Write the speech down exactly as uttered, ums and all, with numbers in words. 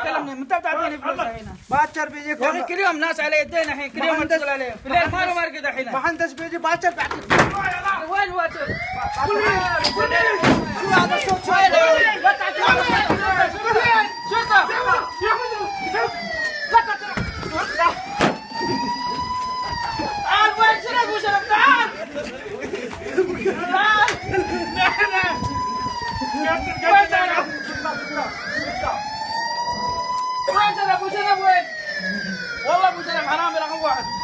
تكلمني انت بتعطيني فلوس هنا باكر بيجيك يا اخي كل يوم ناس علي الدين الحين كل يوم اتصل عليهم في الليل ما له مرقد الحين مهندس بيجي باكر بعطيك وين واجب؟ شو هذا الصوت؟ وين لا تعطيني شرطة تعال وين شرف وشرف تعال تعال وين شرف وين شرف وشرف وين والله ابو شرف حرامي رقم واحد